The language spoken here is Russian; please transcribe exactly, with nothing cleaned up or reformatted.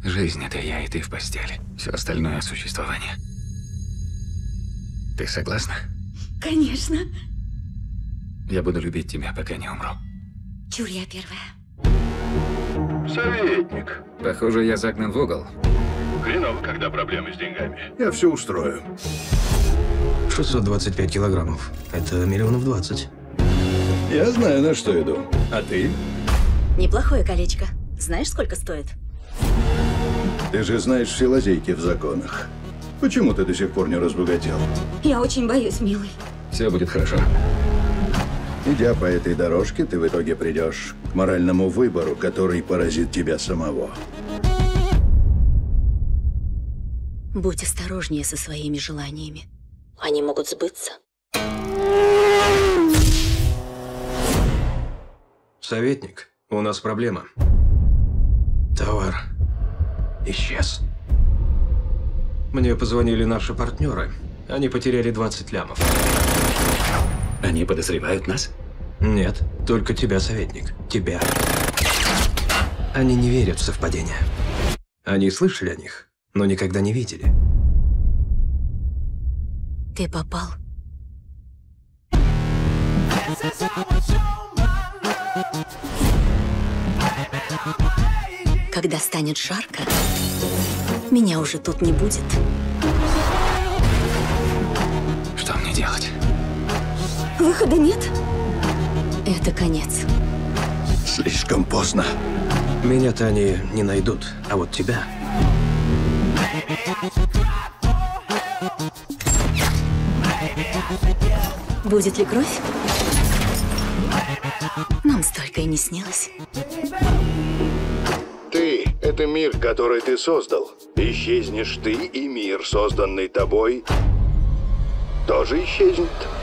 Жизнь — это я и ты в постели. Все остальное — существование. Ты согласна? Конечно. Я буду любить тебя, пока не умру. Чур, я первая. Советник. Похоже, я загнан в угол. Хреново, когда проблемы с деньгами. Я все устрою. шестьсот двадцать пять килограммов. Это миллионов двадцать. Я знаю, на что иду. А ты? Неплохое колечко. Знаешь, сколько стоит? Ты же знаешь все лазейки в законах. Почему ты до сих пор не разбогател? Я очень боюсь, милый. Все будет хорошо. Идя по этой дорожке, ты в итоге придешь к моральному выбору, который поразит тебя самого. Будь осторожнее со своими желаниями. Они могут сбыться. Советник, у нас проблема. Товар исчез. Мне позвонили наши партнеры. Они потеряли двадцать лямов. Они подозревают нас? Нет, только тебя, советник. Тебя. Они не верят в совпадения. Они слышали о них, но никогда не видели. Ты попал. Когда станет жарко, меня уже тут не будет. Что мне делать? Выхода нет. Это конец. Слишком поздно. Меня-то они не найдут, а вот тебя... Будет ли кровь? Нам столько и не снилось. Ты — это мир, который ты создал. Исчезнешь ты, и мир, созданный тобой, тоже исчезнет.